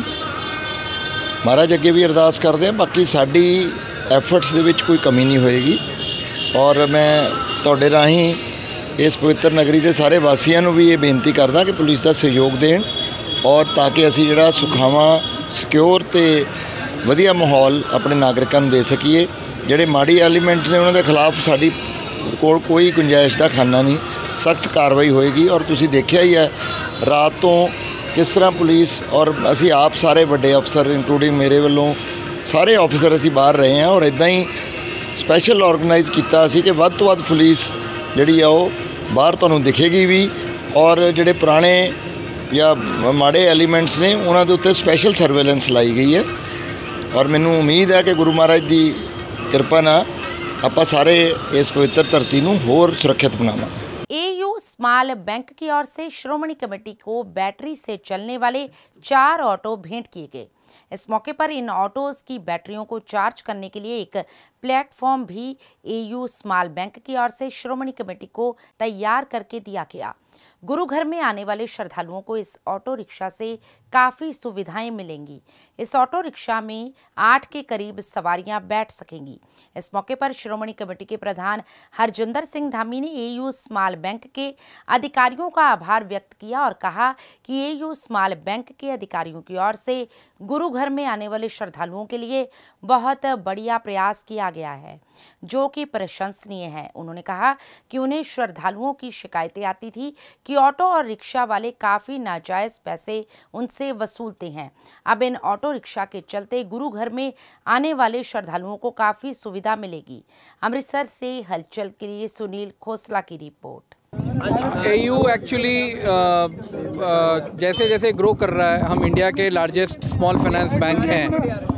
ਮਹਾਰਾਜ ਅੱਗੇ ਵੀ ਅਰਦਾਸ ਕਰਦੇ ਆ, ਬਾਕੀ ਸਾਡੀ ਐਫਰਟਸ ਦੇ ਵਿੱਚ ਕੋਈ ਕਮੀ ਨਹੀਂ ਹੋਏਗੀ ਔਰ ਮੈਂ ਤੁਹਾਡੇ ਰਾਹੀਂ ਇਸ ਪਵਿੱਤਰ ਨਗਰੀ ਦੇ ਸਾਰੇ ਵਾਸੀਆਂ ਨੂੰ ਵੀ ਇਹ ਬੇਨਤੀ ਕਰਦਾ ਕਿ ਪੁਲਿਸ ਦਾ ਸਹਿਯੋਗ ਦੇਣ ਔਰ ਤਾਂ ਕਿ ਅਸੀਂ ਜਿਹੜਾ ਸੁਖਾਵਾਂ ਸਿਕਿਉਰ ਤੇ ਵਧੀਆ ਮਾਹੌਲ ਆਪਣੇ ਨਾਗਰਿਕਾਂ ਨੂੰ ਦੇ ਸਕੀਏ। ਜਿਹੜੇ ਮਾੜੀ ਐਲੀਮੈਂਟ ਨੇ ਉਹਨਾਂ ਦੇ ਖਿਲਾਫ ਸਾਡੀ ਕੋਲ ਕੋਈ ਗੁੰਜਾਇਸ਼ ਦਾ ਖਾਨਾ ਨਹੀਂ, ਸਖਤ ਕਾਰਵਾਈ ਹੋਏਗੀ। ਔਰ ਤੁਸੀਂ ਦੇਖਿਆ ਹੀ ਹੈ ਰਾਤ ਤੋਂ ਕਿਸ ਤਰ੍ਹਾਂ ਪੁਲਿਸ ਔਰ ਅਸੀਂ ਆਪ ਸਾਰੇ ਵੱਡੇ ਅਫਸਰ ਇੰਕਲੂਡਿੰਗ ਮੇਰੇ ਵੱਲੋਂ ਸਾਰੇ ਆਫਿਸਰ ਅਸੀਂ ਬਾਹਰ ਰਹੇ ਹਾਂ ਔਰ ਇੱਦਾਂ ਹੀ ਸਪੈਸ਼ਲ ਆਰਗੇਨਾਈਜ਼ ਕੀਤਾ ਅਸੀਂ ਕਿ ਵੱਧ ਤੋਂ ਵੱਧ ਪੁਲਿਸ ਜਿਹੜੀ ਆ ਉਹ ਬਾਹਰ ਤੁਹਾਨੂੰ ਦਿਖੇਗੀ ਵੀ ਔਰ ਜਿਹੜੇ ਪੁਰਾਣੇ ਜਾਂ ਮਾੜੇ ਐਲੀਮੈਂਟਸ ਨੇ ਉਹਨਾਂ ਦੇ ਉੱਤੇ ਸਪੈਸ਼ਲ ਸਰਵੇਲੈਂਸ ਲਾਈ ਗਈ ਹੈ ਔਰ ਮੈਨੂੰ ਉਮੀਦ ਹੈ ਕਿ ਗੁਰੂ ਮਹਾਰਾਜ ਦੀ ਕਿਰਪਾ ਨਾਲ ਆਪਾਂ ਸਾਰੇ ਇਸ ਪਵਿੱਤਰ ਧਰਤੀ ਨੂੰ ਹੋਰ ਸੁਰੱਖਿਅਤ ਬਣਾਵਾਂਗੇ। एयू स्मॉल बैंक की ओर से श्रोमणी कमेटी को बैटरी से चलने वाले 4 ऑटो भेंट किए गए। इस मौके पर इन ऑटोज की बैटरियों को चार्ज करने के लिए एक प्लेटफॉर्म भी एयू स्मॉल बैंक की ओर से श्रोमणी कमेटी को तैयार करके दिया गया। गुरु घर में आने वाले श्रद्धालुओं को इस ऑटो रिक्शा से काफ़ी सुविधाएं मिलेंगी। इस ऑटो रिक्शा में 8 के करीब सवारियां बैठ सकेंगी। इस मौके पर श्रोमणी कमेटी के प्रधान हरजिंदर सिंह धामी ने एयू स्मॉल बैंक के अधिकारियों का आभार व्यक्त किया और कहा कि एयू स्मॉल बैंक के अधिकारियों की ओर से गुरु घर में आने वाले श्रद्धालुओं के लिए बहुत बढ़िया प्रयास किया गया है, जो कि प्रशंसनीय है। उन्होंने कहा कि उन्हें श्रद्धालुओं की शिकायतें आती थी कि ऑटो और रिक्शा वाले काफ़ी नाजायज़ पैसे उनसे वसूलते हैं। अब इन ऑटो रिक्शा के चलते गुरु घर में आने वाले श्रद्धालुओं को काफ़ी सुविधा मिलेगी। अमृतसर से हलचल के लिए सुनील खोसला की रिपोर्ट। एयू एक्चुअली जैसे जैसे ग्रो कर रहा है, हम इंडिया के लार्जेस्ट स्मॉल फाइनेंस बैंक हैं।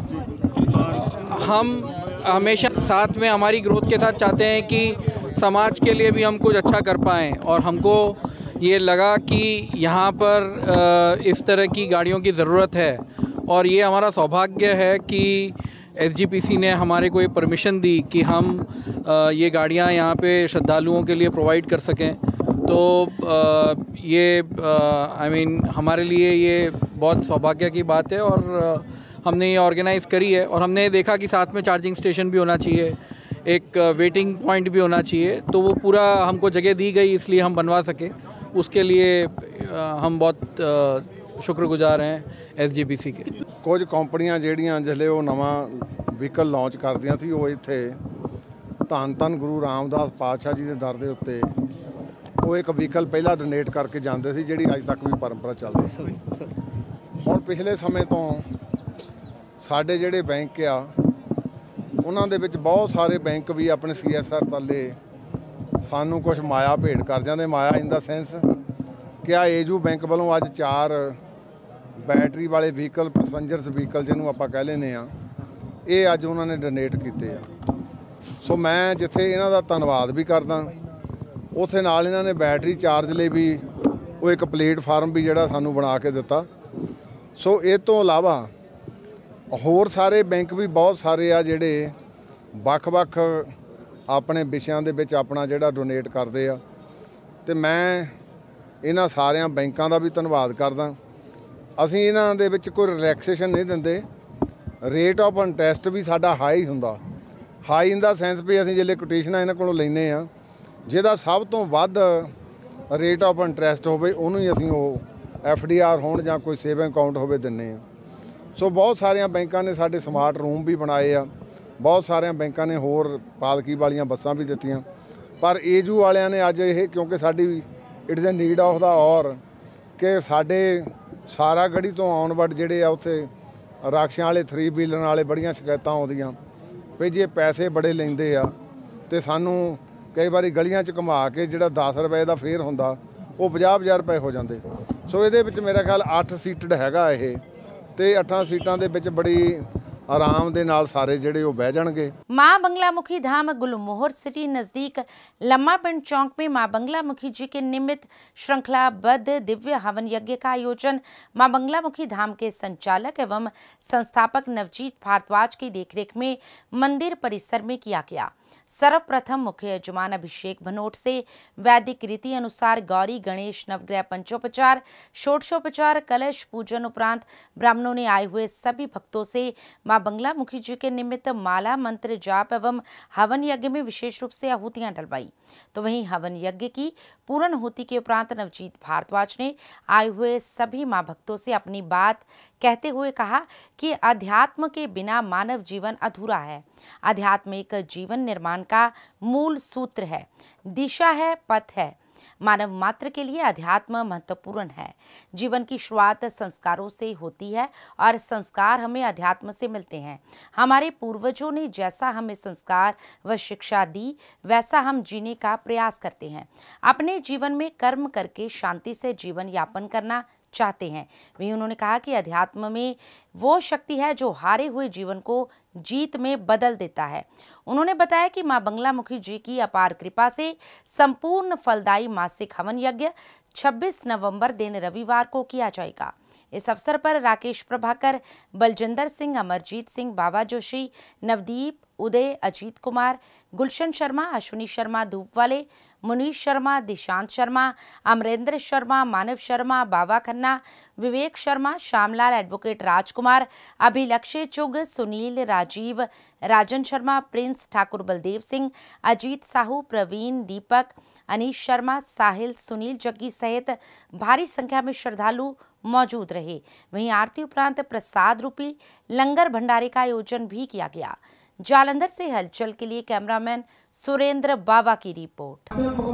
हम हमेशा साथ में हमारी ग्रोथ के साथ चाहते हैं कि समाज के लिए भी हम कुछ अच्छा कर पाएँ, और हमको ये लगा कि यहाँ पर इस तरह की गाड़ियों की ज़रूरत है, और ये हमारा सौभाग्य है कि एसजीपीसी ने हमारे को ये परमिशन दी कि हम ये गाड़ियाँ यहाँ पे श्रद्धालुओं के लिए प्रोवाइड कर सकें। तो ये हमारे लिए ये बहुत सौभाग्य की बात है, और हमने ये ऑर्गेनाइज़ करी है। और हमने देखा कि साथ में चार्जिंग स्टेशन भी होना चाहिए, एक वेटिंग पॉइंट भी होना चाहिए, तो वो पूरा हमको जगह दी गई, इसलिए हम बनवा सके। उसके लिए हम बहुत शुक्रगुजार हैं एसजीपीसी के। कुछ कंपनियां ਜਿਹੜੀਆਂ ਜਿਹੜੇ ਉਹ ਨਵਾਂ ਵਹੀਕਲ ਲਾਂਚ ਕਰਦੀਆਂ ਸੀ, ਉਹ ਇੱਥੇ ਧੰਨ ਧੰਨ ਗੁਰੂ ਰਾਮਦਾਸ ਪਾਤਸ਼ਾਹ ਜੀ ਦੇ ਦਰ ਦੇ ਉੱਤੇ ਉਹ ਇੱਕ ਵਹੀਕਲ ਪਹਿਲਾਂ ਡੋਨੇਟ ਕਰਕੇ ਜਾਂਦੇ ਸੀ, ਜਿਹੜੀ ਅੱਜ ਤੱਕ ਵੀ ਪਰੰਪਰਾ ਚੱਲਦੀ ਸੀ। ਹੁਣ ਪਿਛਲੇ ਸਮੇਂ ਤੋਂ ਸਾਡੇ ਜਿਹੜੇ ਬੈਂਕ ਆ, ਉਹਨਾਂ ਦੇ ਵਿੱਚ ਬਹੁਤ ਸਾਰੇ ਬੈਂਕ ਵੀ ਆਪਣੇ ਸੀਐਸਆਰ ਥੱਲੇ ਸਾਨੂੰ ਕੁਝ ਮਾਇਆ ਭੇਟ ਕਰ ਜਾਂਦੇ। ਮਾਇਆ ਇਨ ਦਾ ਸੈਂਸ ਕਿ ਆ ਏਜੂ ਬੈਂਕ ਵੱਲੋਂ ਅੱਜ 4 बैटरी वाले व्हीकल, पैसेंजर्स व्हीकल जिन्होंने आप कह लेने ये अज उन्होंने डोनेट किए आ। सो मैं जिथे इन्हों का धन्यवाद भी करदा, उस नाल इन्होंने बैटरी चार्ज लिए भी वो एक प्लेटफार्म भी जोड़ा सानू बना के दिता। सो इस तो इलावा होर सारे बैंक भी बहुत सारे आ जिहड़े वख-वख अपने विषयां दे विच अपना जिहड़ा डोनेट करते आ, ते मैं इन्हां सारियां बैंकां दा भी धन्यवाद करदा। ਅਸੀਂ ਇਹਨਾਂ ਦੇ ਵਿੱਚ ਕੋਈ ਰਿਲੈਕਸੇਸ਼ਨ ਨਹੀਂ ਦਿੰਦੇ। ਰੇਟ ਆਫ ਇੰਟਰਸਟ ਵੀ ਸਾਡਾ ਹਾਈ ਹੁੰਦਾ। ਹਾਈ ਇਨ ਦਾ ਸੈਂਸ ਵੀ ਅਸੀਂ ਜਿਹੜੇ ਕੋਟੇਸ਼ਨਾਂ ਇਹਨਾਂ ਕੋਲੋਂ ਲੈਂਦੇ ਆ, ਜਿਹਦਾ ਸਭ ਤੋਂ ਵੱਧ ਰੇਟ ਆਫ ਇੰਟਰਸਟ ਹੋਵੇ ਉਹਨੂੰ ਹੀ ਅਸੀਂ ਉਹ ਐਫਡੀਆਰ ਹੋਣ ਜਾਂ ਕੋਈ ਸੇਵਿੰਗ ਅਕਾਊਂਟ ਹੋਵੇ ਦਿੰਦੇ ਆ। ਸੋ ਬਹੁਤ ਸਾਰੀਆਂ ਬੈਂਕਾਂ ਨੇ ਸਾਡੇ ਸਮਾਰਟ ਰੂਮ ਵੀ ਬਣਾਏ ਆ, ਬਹੁਤ ਸਾਰੀਆਂ ਬੈਂਕਾਂ ਨੇ ਹੋਰ ਪਾਲਕੀ ਵਾਲੀਆਂ ਬੱਸਾਂ ਵੀ ਦਿੱਤੀਆਂ। ਪਰ ਏਜੂ ਵਾਲਿਆਂ ਨੇ ਅੱਜ ਇਹ ਕਿਉਂਕਿ ਸਾਡੀ it is a need of the hour ਕਿ ਸਾਡੇ सारा गढ़ी तो आउनवर्ड जोड़े आ उत्थे राक्षियां वाले 3 व्हीलर वाले बड़ियां शिकायतां आउंदियां भी जे पैसे बड़े लेंदे आ ते सानू कई बारी गलियां च घुमा के जिहड़ा 10 रुपए का फेयर हुंदा वो 50,000 रुपए हो जाते। सो ये मेरा ख्याल 8 सीटड हैगा ये, ते 8 सीटां दे विच बड़ी आराम दे नाल सारे जिहड़े वो बह जाणगे। माँ बंगलामुखी धाम गुलमोहर सिटी नज़दीक लम्मा पिंड चौक में माँ बंगलामुखी जी के निमित्त श्रृंखलाबद्ध दिव्य हवन यज्ञ का आयोजन माँ बंगलामुखी धाम के संचालक एवं संस्थापक नवजीत भारद्वाज की देखरेख में मंदिर परिसर में किया गया। सर्वप्रथम मुख्य यजमान अभिषेक भनोट से वैदिक रीति अनुसार गौरी गणेश नवग्रह पंचोपचार, षोडशोपचार, कलश पूजन उपरांत ब्राह्मणों ने आए हुए सभी भक्तों से मां बंगलामुखी जी के निमित्त माला मंत्र जाप एवं हवन यज्ञ में विशेष रूप से आहुतियां डलवाई। तो वहीं हवन यज्ञ की पूर्णाहुति के उपरांत नवजीत भारद्वाज ने आए हुए सभी मां भक्तों से अपनी बात कहते हुए कहा कि अध्यात्म के बिना मानव जीवन अधूरा है। अध्यात्म एक जीवन निर्माण का मूल सूत्र है, दिशा है, पथ है। मानव मात्र के लिए अध्यात्म महत्वपूर्ण है। जीवन की शुरुआत संस्कारों से होती है और संस्कार हमें अध्यात्म से मिलते हैं। हमारे पूर्वजों ने जैसा हमें संस्कार व शिक्षा दी वैसा हम जीने का प्रयास करते हैं। अपने जीवन में कर्म करके शांति से जीवन यापन करना चाहते हैं। वहीं उन्होंने कहा कि अध्यात्म में वो शक्ति है जो हारे हुए जीवन को जीत में बदल देता है। उन्होंने बताया कि मां बंगलामुखी जी की अपार कृपा से संपूर्ण फलदायी मासिक हवन यज्ञ 26 नवंबर दिन रविवार को किया जाएगा। इस अवसर पर राकेश प्रभाकर, बलजिंदर सिंह, अमरजीत सिंह, बाबा जोशी, नवदीप, उदय, अजीत कुमार, गुलशन शर्मा, अश्विनी शर्मा धूपवाले, मुनीश शर्मा, दिशांत शर्मा, अमरेंद्र शर्मा, मानव शर्मा, बाबा खन्ना, विवेक शर्मा, श्यामलाल, एडवोकेट राजकुमार, अभिलक्ष्य चुग, सुनील, राजीव, राजन शर्मा, प्रिंस, ठाकुर बलदेव सिंह, अजीत साहू, प्रवीण, दीपक, अनीश शर्मा, साहिल, सुनील जग्गी सहित भारी संख्या में श्रद्धालु मौजूद रहे। वहीं आरती उपरांत प्रसाद रूपी लंगर भंडारे का आयोजन भी किया गया। जालंधर से हलचल के लिए कैमरामैन सुरेंद्र बावा की रिपोर्ट।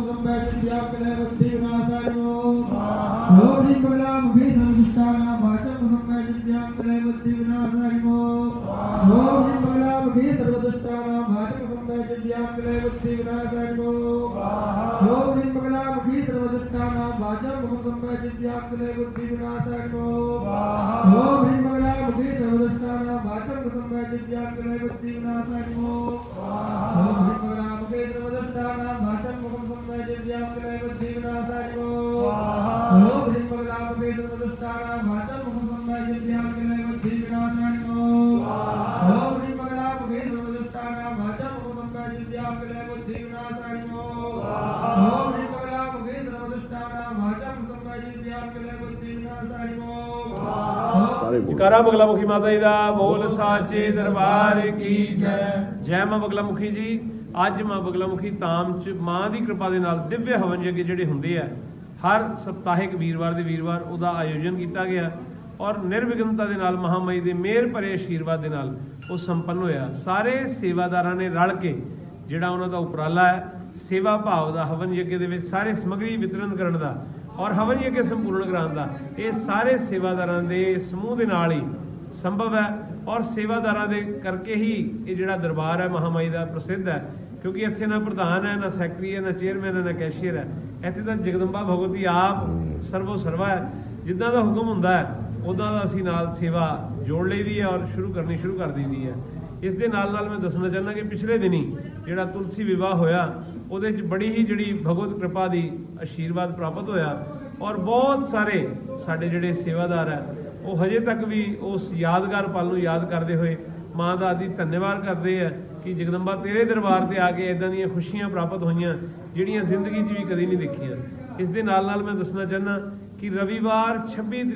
जयकारा बगलामुखी माता जी का बोल साचे दरबार की जय। जय मां बगलामुखी जी। अज मां बगलामुखी धाम च मां की कृपा के नाल दिव्य हवन यज्ञ जिहड़े हुंदे आ हर सप्ताहिक वीरवार के वीरवार उहदा आयोजन किया गया और निर्विघ्नता के नाल महामाई के मेहर भरे आशीर्वाद के नाल वो संपन्न होया। सारे सेवादारां ने रल के जिहड़ा उन्हां दा उपराला है सेवा भाव का हवन यज्ञ दे विच सारे समग्री वितरण करन दा और हवन यज्ञ संपूर्ण कराने का ये सारे सेवादारां दे समूह के नाल ही संभव है और सेवादारां दे करके ही ये जिहड़ा दरबार है महामाई का प्रसिद्ध है क्योंकि इत्थे ना प्रधान है ना सैकटरी है ना चेयरमैन है ना कैशियर है। इत्थे तो जगदम्बा भगवती आप सर्वो सर्वा है। जिद्दां दा हुक्म हुंदा है उदां दा असीं नाल सेवा जोड़ लईदी है और शुरू कर दईदी है। इस दे नाल मैं दसना चाहना कि पिछले दिनी जिहड़ा तुलसी विवाह होया ਉਹਦੇ ਚ बड़ी ही जिहड़ी भगवत कृपा की आशीर्वाद प्राप्त होया और बहुत सारे साडे जिहड़े सेवादार है वो हजे तक भी उस यादगार पल नूं याद करते हुए माँ का आदि धन्यवाद करते हैं कि जगदम्बा तेरे दरबार से आके इदां दीयां खुशियां प्राप्त होईयां जिहड़ियां जिंदगी च भी कदी नहीं देखियां। इस दे नाल मैं दसना चाहना कि रविवार 26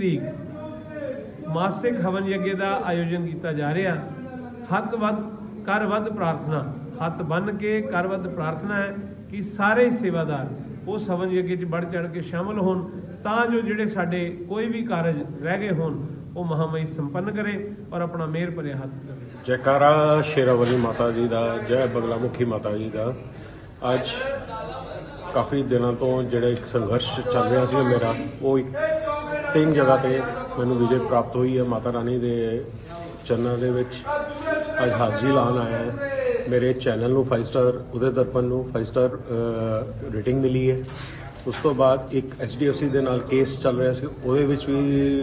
तरीक मासिक हवन यज्ञ का आयोजन किया जा रहा। हथ वध कर वध प्रार्थना, हथ बन के कर वध प्रार्थना है कि सारे सेवादार उस हवन यज्ञ च बढ़ चढ़ के शामिल होन तां जो जिहड़े साडे कोई भी कारज रह गए होन वो महामाई संपन्न करे और अपना मेहर भरे हाथ करे। जयकारा शेरावाली माता जी का, जय बगलामुखी माता जी का। अज काफ़ी दिनों तो जिहड़ा एक संघर्ष चल रहा सी मेरा वो 3 जगह पे मैनूं विजय प्राप्त हुई है। माता रानी के चरणों के विच अज हाज़री लान आया है। मेरे चैनल नूं 5 स्टार उदय दर्पण नूं 5 स्टार रेटिंग मिली है। उस तो बाद एक HDFC दे नाल केस चल रहा सी उहदे विच भी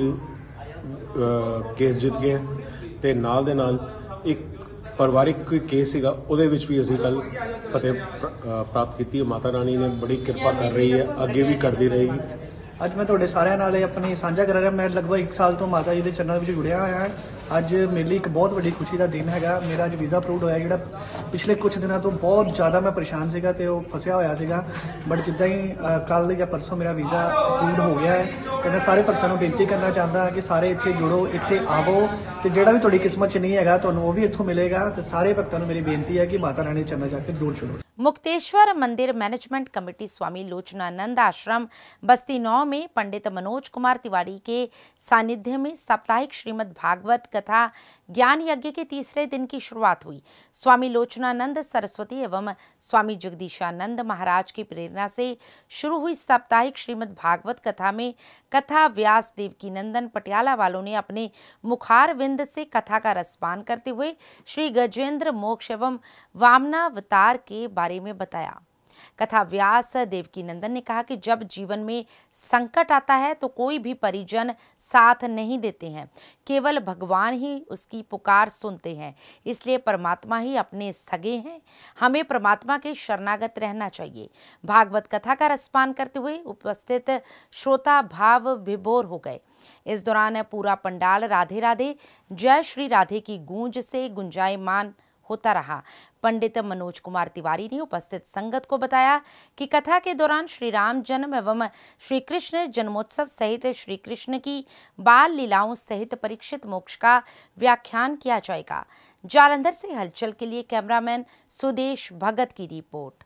केस जित गए ते नाल दे नाल एक परिवारिक कोई केस सीगा उहदे विच भी असीं कल फतेह प्राप्त की। माता रानी ने बड़ी कृपा कर रही है, अगे भी करती रहेगी। अज मैं तुहाडे सारिਆਂ ਨਾਲ अपनी साझा कर रहा। मैं लगभग 1 साल तो माता जी के चरणों में जुड़िया होया है। अज मेरे लिए एक बहुत बड़ी खुशी का दिन है। मेरा अज वीज़ा अप्रूवड होया जिहड़ा पिछले कुछ दिनों तो बहुत ज़्यादा मैं परेशान सीगा ते वो फसिया होया सीगा बट जिद्दां ही कल या परसों मेरा वीज़ा अप्रूवड हो गया है। तो मैं सारे भक्तों को बेनती करना चाहता हाँ कि सारे इत्थे जुड़ो, इत्थे आवो तो जिहड़ा भी तुहाडी किस्मत च नहीं है तुहानूं वो भी इत्थों मिलेगा। तो सारे भक्तों को मेरी बेनती है कि माता रानी के चरणों जाके जरूर जुड़ो। मुक्तेश्वर मंदिर मैनेजमेंट कमेटी स्वामी लोचनानंद आश्रम बस्ती 9 में पंडित मनोज कुमार तिवारी के सानिध्य में साप्ताहिक श्रीमद् भागवत कथा ज्ञान यज्ञ के तीसरे दिन की शुरुआत हुई। स्वामी लोचनानंद सरस्वती एवं स्वामी जगदीशानंद महाराज की प्रेरणा से शुरू हुई साप्ताहिक श्रीमद् भागवत कथा में कथा व्यास देवकीनंदन पटियाला वालों ने अपने मुखार विंद से कथा का रसपान करते हुए श्री गजेंद्र मोक्ष एवं वामनावतार के बारे में बताया। कथा व्यास देवकी नंदन ने कहा कि जब जीवन में संकट आता है तो कोई भी परिजन साथ नहीं देते हैं, केवल भगवान ही उसकी पुकार सुनते हैं। इसलिए परमात्मा ही अपने सगे हैं, हमें परमात्मा के शरणागत रहना चाहिए। भागवत कथा का रसपान करते हुए उपस्थित श्रोता भाव विभोर हो गए। इस दौरान पूरा पंडाल राधे राधे जय श्री राधे की गूंज से गुंजायमान होता रहा। पंडित मनोज कुमार तिवारी ने उपस्थित संगत को बताया कि कथा के दौरान श्री राम जन्म एवं श्री कृष्ण जन्मोत्सव सहित श्री कृष्ण की बाल लीलाओं सहित परीक्षित मोक्ष का व्याख्यान किया जाएगा। जालंधर से हलचल के लिए कैमरामैन सुदेश भगत की रिपोर्ट।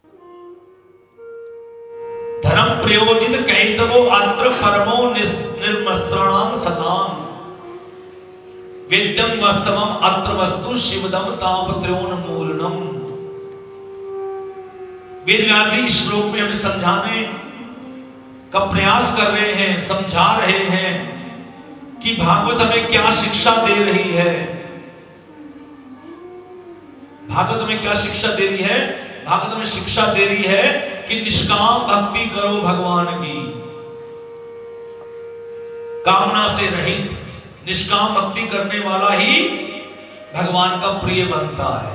धर्म प्रयोजित कैतवो अत्र परमो निर्मस्त्राणाम सताम वेद्यम वास्तवम अत्र वस्तु शिवदम तापत्रोन्मूलनम। वेद व्यास जी श्लोक में हमें समझाने का प्रयास कर रहे हैं, समझा रहे हैं कि भागवत हमें क्या शिक्षा दे रही है। भागवत हमें क्या शिक्षा दे रही है? भागवत हमें शिक्षा दे रही है कि निष्काम भक्ति करो भगवान की, कामना से रहित निष्काम भक्ति करने वाला ही भगवान का प्रिय बनता है।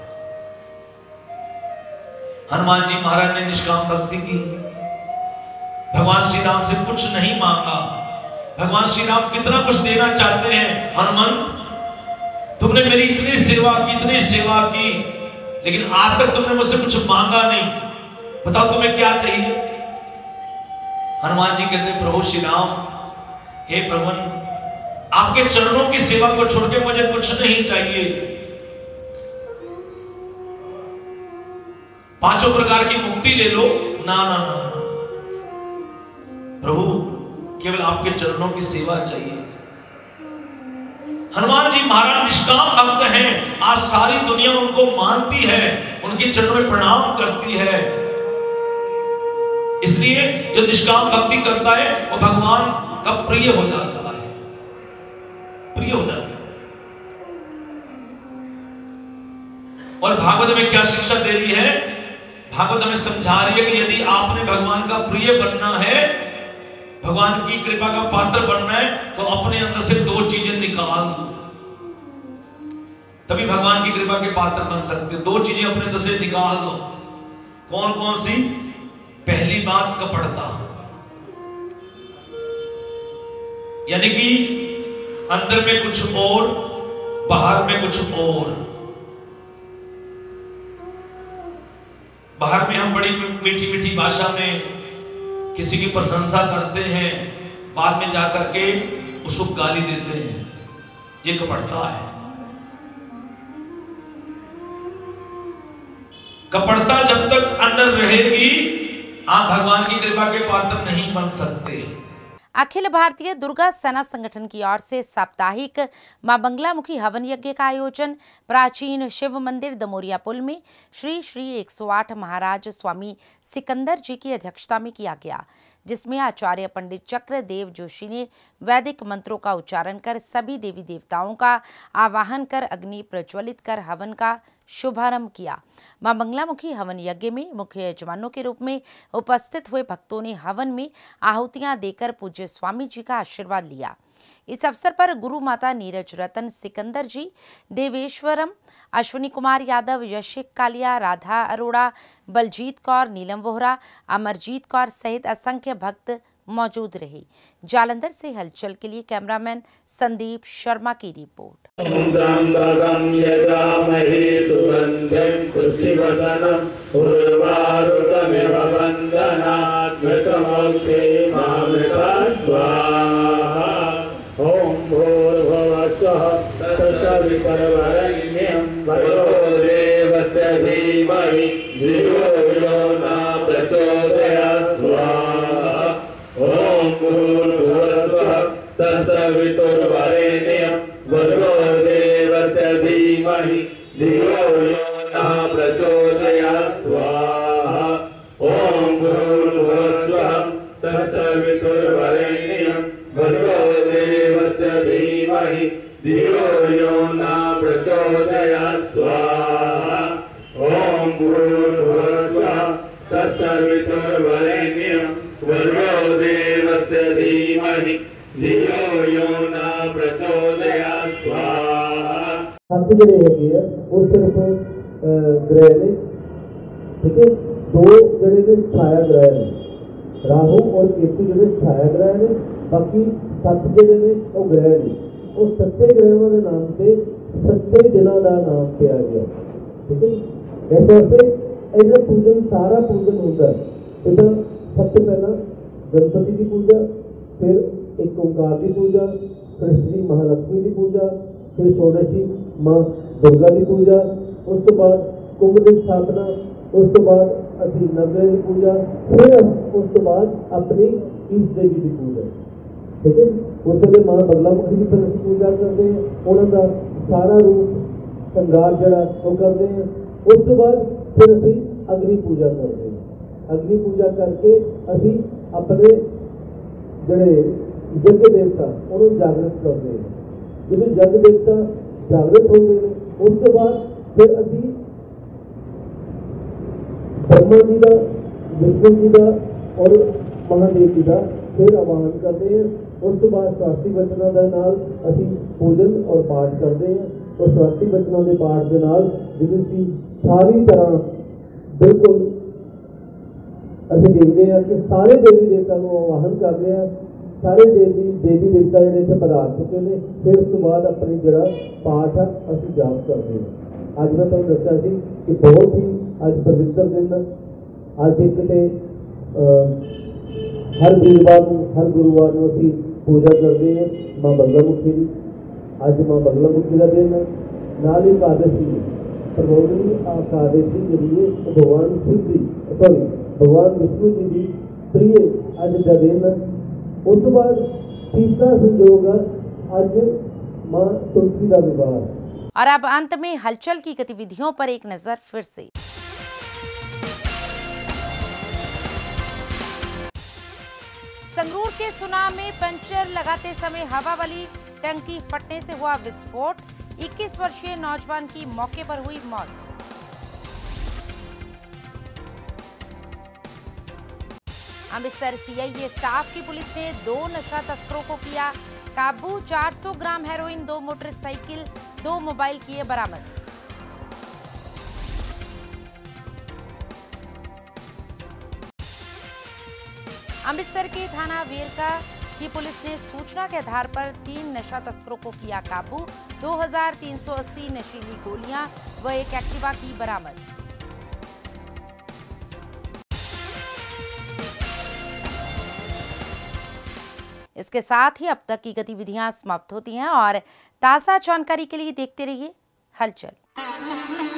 हनुमान जी महाराज ने निष्काम भक्ति की, भगवान श्री राम से कुछ नहीं मांगा। भगवान श्री राम कितना कुछ देना चाहते हैं। हनुमंत, तुमने मेरी इतनी सेवा की, लेकिन आज तक तुमने मुझसे कुछ मांगा नहीं, बताओ तुम्हें क्या चाहिए? हनुमान जी कहते प्रभु श्री राम, हे प्रभु, आपके चरणों की सेवा को छोड़ के मुझे कुछ नहीं चाहिए। पांचों प्रकार की मुक्ति ले लो, ना ना ना, प्रभु केवल आपके चरणों की सेवा चाहिए। हनुमान जी महाराज निष्काम भक्त हैं। आज सारी दुनिया उनको मानती है, उनके चरणों में प्रणाम करती है। इसलिए जो निष्काम भक्ति करता है वो भगवान का प्रिय हो जाता है, प्रिय हो जाता है। और भागवत में क्या शिक्षा दे रही है? भागवत हमें समझा रही है कि यदि आपने भगवान का प्रिय बनना है, भगवान की कृपा का पात्र बनना है, तो अपने अंदर से दो चीजें निकाल दो, तभी भगवान की कृपा के पात्र बन सकते। दो चीजें अपने अंदर से निकाल दो। कौन कौन सी? पहली बात कपटता, यानी कि अंदर में कुछ और, बाहर में कुछ और। बाहर में हम बड़ी मीठी मीठी भाषा में किसी की प्रशंसा करते हैं, बाद में जाकर के उसको गाली देते हैं, ये कपटता है। कपटता जब तक अंदर रहेगी, आप भगवान की कृपा के पात्र नहीं बन सकते। अखिल भारतीय दुर्गा सेना संगठन की ओर से साप्ताहिक मां बंगलामुखी हवन यज्ञ का आयोजन प्राचीन शिव मंदिर दमोरिया पुल में श्री 108 महाराज स्वामी सिकंदर जी की अध्यक्षता में किया गया, जिसमें आचार्य पंडित चक्रदेव जोशी ने वैदिक मंत्रों का उच्चारण कर सभी देवी देवताओं का आवाहन कर अग्नि प्रज्वलित कर हवन का शुभारंभ किया। मां बंगलामुखी हवन यज्ञ में मुख्य यजमानों के रूप में उपस्थित हुए भक्तों ने हवन में आहुतियां देकर पूज्य स्वामी जी का आशीर्वाद लिया। इस अवसर पर गुरु माता नीरज रतन सिकंदर जी, देवेश्वरम, अश्विनी कुमार यादव, यशिक कालिया, राधा अरोड़ा, बलजीत कौर, नीलम वोहरा, अमरजीत कौर सहित असंख्य भक्त मौजूद रहे। जालंधर से हलचल के लिए कैमरामैन संदीप शर्मा की रिपोर्ट। ओम भूर्भुवस्सुः तत्सवितुर्वरेण्यं भर्गो देवस्य धीमहि धियो यो न प्रचोदयात् स्वाहा। ओम भूर्भुवस्सुः तत्सवितुर्वरेण्यं भर्गो देवस्य धीमहि धियो यो न प्रचोदयात् स्वाहा। ओम भूर्भुवस्सुः तत्सवितुर्वरेण्यं भर्गो देवस्य धीमहि धियो यो न प्रचोदयात् स्वाहा। ओम भूर्भुवस्सुः तत्सवितुर्वरेण्यं भर्गो देवस्य धीमहि धियो यो न प्रचोदयात् स्वाहा। हत्थ ਜਿਹੜੇ ਹੈਗੇ ਆ ਉਹ ਸਿਰਫ ਗ੍ਰਹਿ ਨੇ, ठीक है। दो ਜਿਹੜੇ ਨੇ ਛਾਇਆ ਗ੍ਰਹਿ ਨੇ, ਰਾਹੂ ਔਰ ਕੇਤੂ ਜਿਹੜੇ ਛਾਇਆ ਗ੍ਰਹਿ ਨੇ, ਬਾਕੀ 7 ਜਿਹੜੇ ਨੇ ਉਹ ਗ੍ਰਹਿ ਨੇ। ਉਹ 7 ਗ੍ਰਹਿਾਂ ਦੇ ਨਾਮ ਤੇ 7 ਦਿਨਾਂ ਦਾ ਨਾਮ ਪਿਆ ਗਿਆ, ठीक है। ਇਸ ਵਾਸਤੇ ਇਹਦਾ ਪੂਜਨ ਸਾਰਾ ਪੂਜਨ ਹੁੰਦਾ ਇਹਦਾ ਸਭ ਤੋਂ ਪਹਿਲਾਂ ਗਣਪਤੀ ਦੀ ਪੂਜਾ, ਫਿਰ ਇੱਕ ਓਂਕਾਰ ਦੀ ਪੂਜਾ, ਫਿਰ श्री महालक्ष्मी की पूजा, फिर षोडशी माँ दुर्गा की पूजा, उस तो बाद कुंभ की स्थापना, उस तो बाद असी नवग्रह की पूजा, फिर उस तो बाद अपनी ईष्ट देवी की पूजा, ठीक है। उस वे माँ बगलामुखी की फिर पूजा करते हैं, उन्होंने सारा रूप श्रृंगार जड़ा वो करते हैं। उस तो बाद फिर असी अग्नि पूजा करते हैं। अग्नि पूजा करके असी अपने जड़े यज्ञ देवता उन्होंने जागृत करते हैं। जो यज्ञ देवता जागृत होते हैं उस तो बाद फिर असी ब्रह्मा जी का, विष्णु जी का और महादेव जी का फिर आवाहन करते हैं। उस तो बाद स्वास्थ्य बचनों के नाल असी पूजन और पाठ करते हैं। और स्वास्थ्य बचनों के पाठ के नाल जिसकी सारी तरह बिल्कुल असी देखते हैं कि सारे देवी देवता को आवाहन करते हैं। सारे देवी देवता जो इतने पधार चुके हैं। फिर उस तो बाद अपनी जड़ा पाठ है असी जाप करते हैं। अज मैं तुहानूं दस्सिया सी कि बहुत ही अज पवित्र दिन, अज एक हर वीरवार को हर गुरुवार को असी पूजा करते हैं माँ बगलामुखी की। अज माँ बगलामुखी का दिन नाल ही एकादशी प्रबोधनी एकादशी जी है भगवान शिव जी भगवान विष्णु जी की प्रिय अज का दिन। उस तो बाद तीसरा संयोग अज मां तुलसी का विवाह। और अब अंत में हलचल की गतिविधियों पर एक नजर फिर से। संगरूर के सुना में पंचर लगाते समय हवा वाली टंकी फटने से हुआ विस्फोट, 21 वर्षीय नौजवान की मौके पर हुई मौत। अमृतसर सीआईए स्टाफ की पुलिस ने 2 नशा तस्करों को किया काबू, 400 ग्राम हेरोइन, 2 मोटरसाइकिल, 2 मोबाइल किए बरामद। अमृतसर के थाना वेरका की पुलिस ने सूचना के आधार पर 3 नशा तस्करों को किया काबू, 2380 नशीली गोलियां व एक एक्टिवा की बरामद। इसके साथ ही अब तक की गतिविधियां समाप्त होती हैं और ताज़ा जानकारी के लिए देखते रहिए हलचल।